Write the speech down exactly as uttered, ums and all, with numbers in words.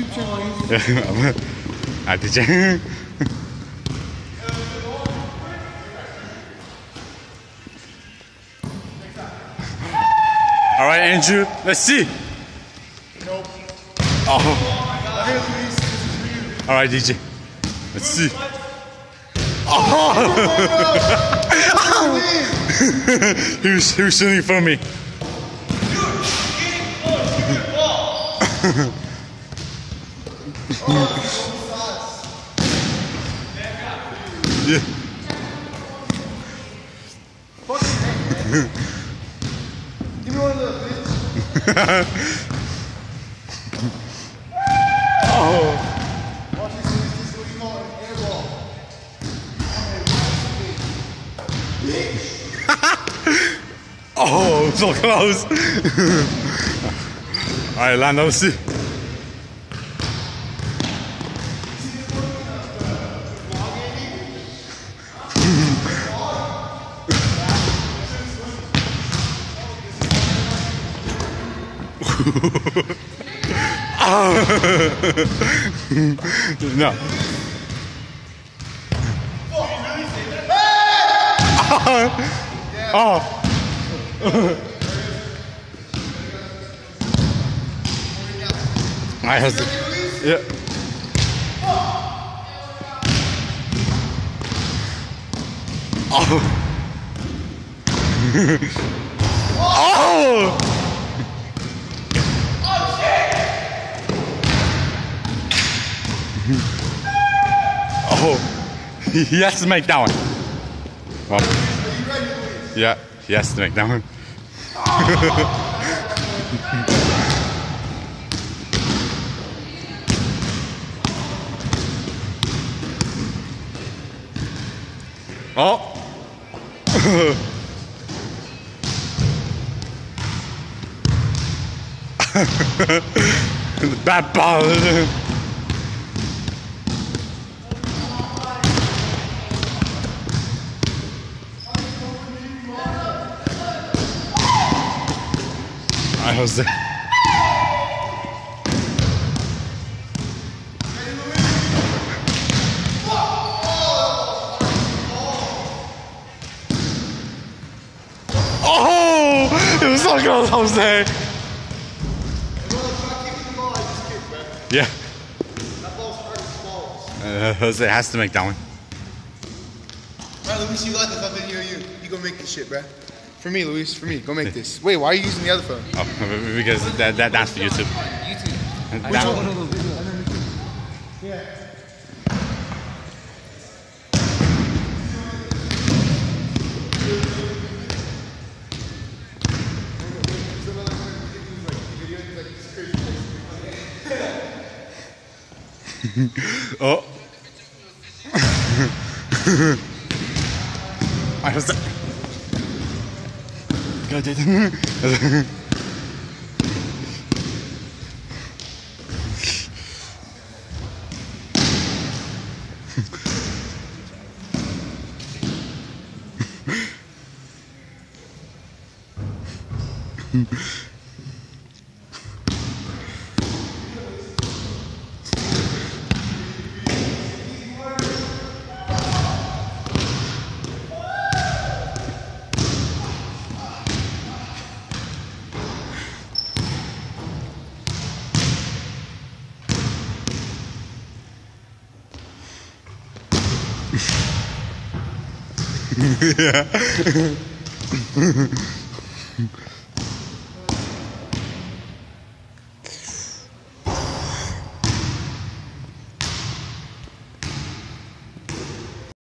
아, 진짜. All right, Andrew, let's see. Nope. Oh. All right, D J, let's see. Oh. he was he was shooting for me. Yeah. Give me one of those, bitch. Oh. Watch this, this is what you call an air ball. Oh, so close. All right, Lando, let's see. Oh. No. Oh. I have to. Yeah. Oh. Oh. Oh, he has to make that one. Well, yeah, he has to make that one. Oh. The bad ball. I was there. Oh, it was so close, Jose. Yeah. That ball's hard as balls. Uh, Jose has to make that one. Alright, Luis, you got this. I've been here, you. You go make this shit, bruh. For me, Luis, for me. Go make this. Wait, why are you using the other phone? Oh, because that, that that's for YouTube. YouTube. That, I saw one of those videos. I never seen. Yeah. Oh. I was. Go, Jason. Yeah.